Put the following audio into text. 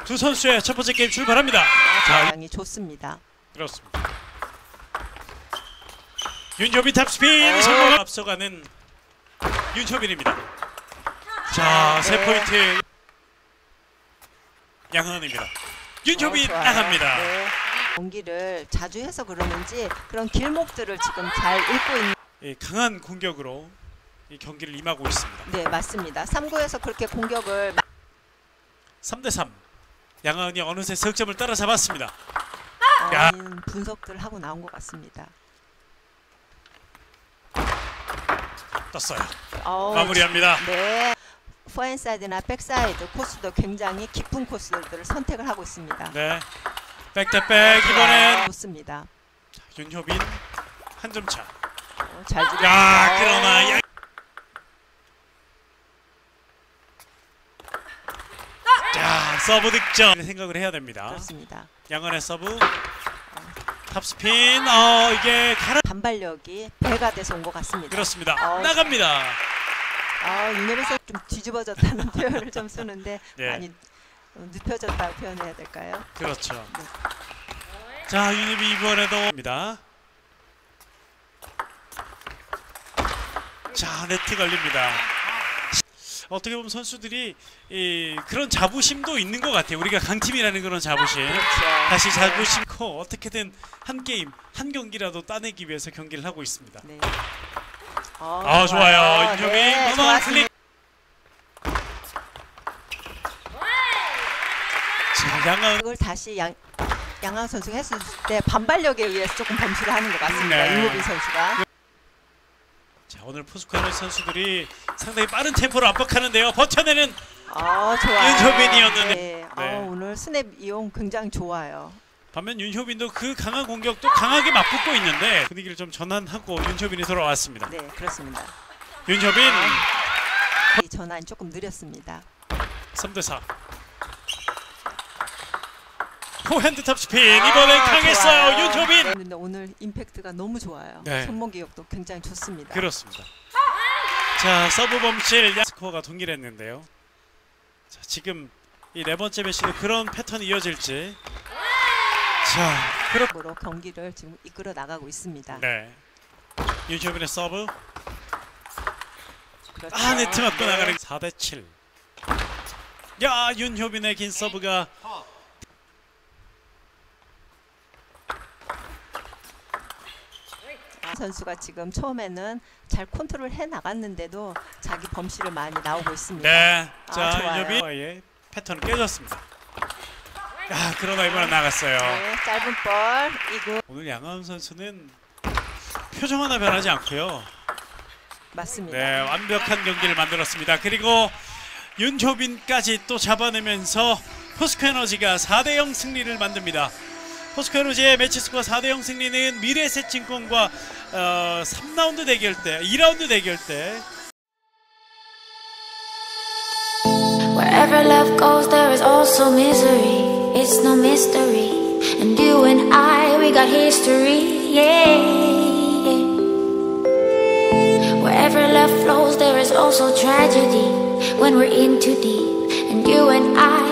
두 선수의 첫 번째 게임 출발합니다. 자양이 좋습니다. 그렇습니다. 윤효빈 탑스핀 성공. 앞서가는 윤효빈입니다. 자, 세 포인트 양은입니다. 윤효빈 나갑니다. 네. 경기를 자주 해서 그러는지 그런 길목들을 지금 잘 읽고 있는. 강한 공격으로 이 경기를 임하고 있습니다. 네, 맞습니다. 3구에서 그렇게 공격을 3대3 양하은이 어느새 석점을 따라잡았습니다. 분석들 하고 나온 것 같습니다. 떴어요. 마무리합니다. 네, 포핸사이드나 백사이드 코스도 굉장히 깊은 코스들을 선택을 하고 있습니다. 네, 백대백 이번엔 좋습니다. 윤효빈 한 점 차. 잘 주고. 야, 그러나 자, 서브 득점 생각을 해야 됩니다. 그렇습니다. 양은의 서브 탑스핀. 이게 단발력이 배가 돼서 온 것 같습니다. 그렇습니다. 나갑니다. 윤효빈 선수 좀 뒤집어졌다는 표현을 좀 쓰는데 네. 많이 눕혀졌다고 표현해야 될까요? 그렇죠. 네. 자, 윤효빈 이번에도 입니다. 자, 네트 걸립니다. 어떻게 보면 선수들이 그런 자부심도 있는 것 같아요. 우리가 강팀이라는 그런 자부심. 그렇죠. 다시 자부심고 어떻게든 한 게임, 한 경기라도 따내기 위해서 경기를 하고 있습니다. 네. 좋아요. 윤효빈 네, 넘어간 클릭. 자, 양하은. 그걸 다시 양하은 선수가 했을 때 반발력에 의해서 조금 범실을 하는 것 같습니다. 네. 윤효빈 선수가. 자, 오늘 포스코에너지 선수들이 상당히 빠른 템포로 압박하는데요. 버텨내는 좋아요. 윤효빈이었는데. 네. 네. 오늘 스냅 이용 굉장히 좋아요. 반면 윤효빈도 그 강한 공격도 강하게 맞붙고 있는데 분위기를 좀 전환하고 윤효빈이 돌아왔습니다. 네, 그렇습니다. 윤효빈 이 전환이 조금 느렸습니다. 3대4 포핸드 탑스핀 이번엔 강했어요. 좋아요. 윤효빈. 네, 오늘 임팩트가 너무 좋아요. 네. 손목 기억도 굉장히 좋습니다. 그렇습니다. 자, 서브 범실 스코어가 동일했는데요. 자, 지금 이 네 번째 매치도 그런 패턴이 이어질지. 자, 그렇게 경기를 지금 이끌어 나가고 있습니다. 네. 윤효빈의 서브. 그렇죠. 네트 맞고 나가는 4대7. 야, 윤효빈의 긴 서브가 선수가 지금 처음에는 잘 컨트롤 해 나갔는데도 자기 범실을 많이 나오고 있습니다. 네. 자, 좋아요. 윤효빈의 패턴은 깨졌습니다. 야, 그러나 이번엔 나갔어요. 네, 짧은 볼 이구. 오늘 양하은 선수는 표정 하나 변하지 않고요. 맞습니다. 네, 완벽한 경기를 만들었습니다. 그리고 윤효빈까지 또 잡아내면서 포스코에너지가 4대0 승리를 만듭니다. 포스코에너지의 매치 스코어 4대0 승리는 미래에셋증권과 3라운드 대결 때, 2라운드 대결 때. Wherever love goes, there is also misery. It's no mystery. And you and I, we got history. Yeah. Wherever love flows, there is also tragedy. When we're in too deep, and you and I.